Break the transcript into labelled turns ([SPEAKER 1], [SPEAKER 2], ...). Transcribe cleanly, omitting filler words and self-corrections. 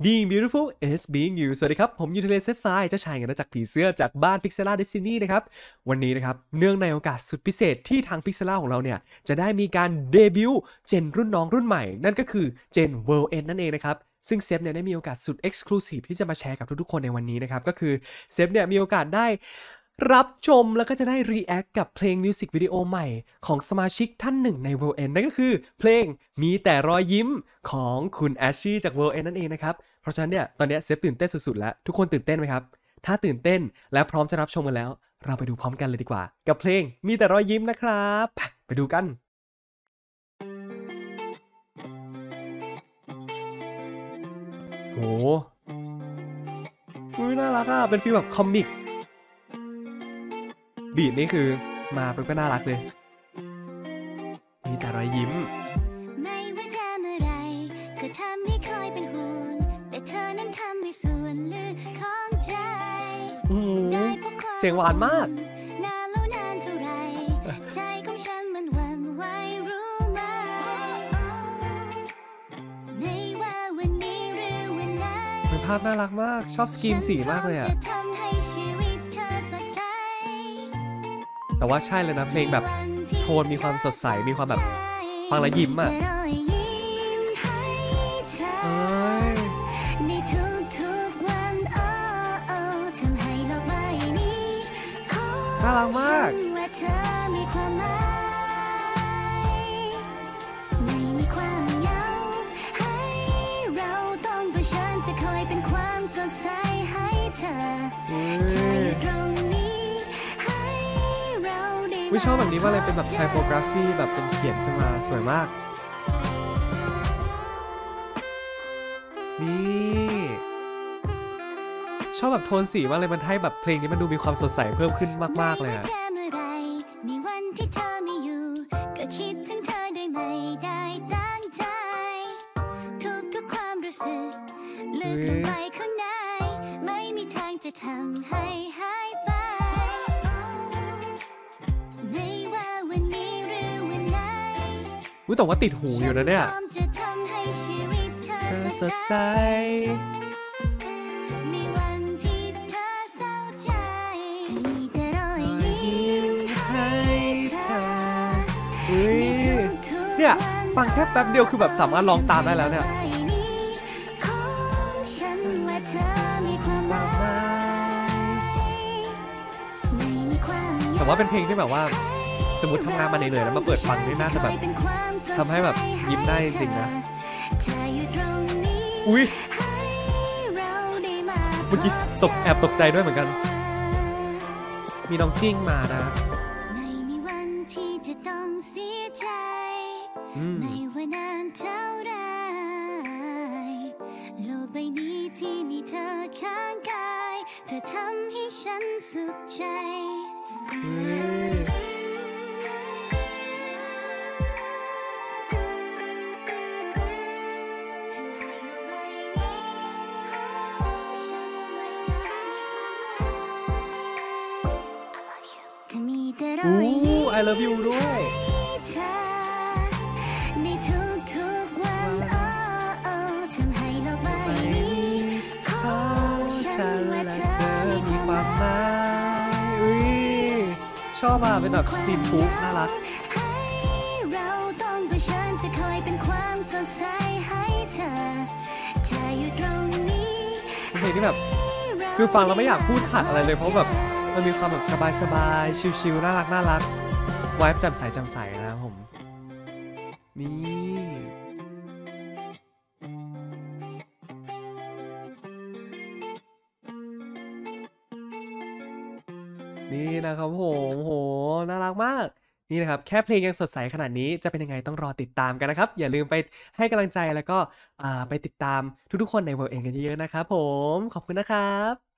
[SPEAKER 1] Being Beautiful is Being You สวัสดีครับผมยูเทเลเซฟไฟเจ้าชายเงินจากผีเสื้อจากบ้าน Pixela Destiny นะครับวันนี้นะครับเนื่องในโอกาสสุดพิเศษที่ทาง Pixela ของเราเนี่ยจะได้มีการเดบิวต์เจนรุ่นน้องรุ่นใหม่นั่นก็คือเจน World End นั่นเองนะครับซึ่งเซฟเนี่ยได้มีโอกาสสุด Exclusive ที่จะมาแชร์กับทุกๆคนในวันนี้นะครับก็คือเซฟเนี่ยมีโอกาสได้รับชมแล้วก็จะได้ react กับเพลงมิวสิกวิดีโอใหม่ของสมาชิกท่านหนึ่งใน World End นั่นก็คือเพลงมีแต่รอยยิ้มของคุณแอชชี่จาก World End นั่นเองนะครับเพราะฉะนั้นเนี่ยตอนนี้เซฟตื่นเต้นสุดๆแล้วทุกคนตื่นเต้นไหมครับถ้าตื่นเต้นและพร้อมจะรับชมกันแล้วเราไปดูพร้อมกันเลยดีกว่ากับเพลงมีแต่รอยยิ้มนะครับไปดูกันโหน่ารักอ่ะเป็นฟีลแบบคอมิกบีทนี่คือมาเป็นก็น่ารักเลยมีแต่รอยยิ้ม
[SPEAKER 2] ไม่ว่าจะเมื่อไรก็ทำให้คอยเป็นห่วงแต่เธอนั้นทำให้ส่วนลึกของใจได้พบความ
[SPEAKER 1] เสียงหวานมาก
[SPEAKER 2] นานแล้วนานเท่าไรใจของฉันมันหวั่นไหวรู้ไหมไม่ว่าวันนี้หรือวันไหน
[SPEAKER 1] เป็นภาพน่ารักมากชอบสกรีนสีมากเลยอ่ะแต่ว่าใช่เลยนะเพลงแบบโทนมีความสดใสมีความแบบฟังแล้วยิ้มอ่ะน่ารักมาก
[SPEAKER 2] ไม่มีความเหงาให้เราต้องเผชิญจะคอยเป็นความสดใสให้เธออยู่ตรงนี้ให้เราได้
[SPEAKER 1] วิชอบแบบนี้ว่าอะไรเป็นแบบไทโปกราฟีแบบเป็นเขียนขึ้นมาสวยมากนี่ชอบแบบโทนสีว่าอะไรมันให้แบบเพลงนี้มันดูมีความสดใสเพิ่มขึ้นมากๆเลยอะ
[SPEAKER 2] มีวันที่เธอไม่อยู่ก็คิดถึงเธอได้ไม่ได้ตั้งใจทุกความรู้สึกลึกลงไปข้างในไม่มีทางจะทำให้หายไปไม่ว่าวันนี้หรือวันไหน
[SPEAKER 1] แต่ว่าติดหูอยู่นะเนี่ย
[SPEAKER 2] จะทำให้ชีวิตเธอ
[SPEAKER 1] สดใสเนี่ยฟังแค่แป๊บเดียวคือแบบสามารถร้องตามได้แล้วเนี่ยแต่ว่าเป็นเพลงที่แบบว่าสมมติทำงานมาเหนื่อยๆแล้วมาเปิดฟังนี่น่าจะแบบทำให้แบบยิ้มได้จริงๆนะอุ้ยเมื่อกี้แอบตกใจด้วยเหมือนกันมีน้องจิ้งมานะ
[SPEAKER 2] ไม่ว่านานเท่าไรโลกใบนี้ที่มีเธอข้างกายเธอทำให้ฉันสุขใจ
[SPEAKER 1] I love you ด้วย
[SPEAKER 2] ในทุกวันทำให้โลกใบนี้ของฉันและเธอมีความหม
[SPEAKER 1] ายชอบอ่ะเป็นแบบซีนปุ๊น่ารัก
[SPEAKER 2] ให้เราต้องเผชิญจะคอยเป็นความสดใสให้เธออยู่ตรงนี้
[SPEAKER 1] เพลงที่แบบคือฟังเราไม่อยากพูดขัดอะไรเลยเพราะแบบมันมีความแบบสบายๆชิลๆน่ารักไวฟ์แจ่มใสนะครับผมนี่นะครับผมโหน่ารักมากนี่นะครับแค่เพลงยังสดใสขนาดนี้จะเป็นยังไงต้องรอติดตามกันนะครับอย่าลืมไปให้กำลังใจแล้วก็ไปติดตามทุกๆคนใน World End กันเยอะๆนะครับผมขอบคุณนะครับ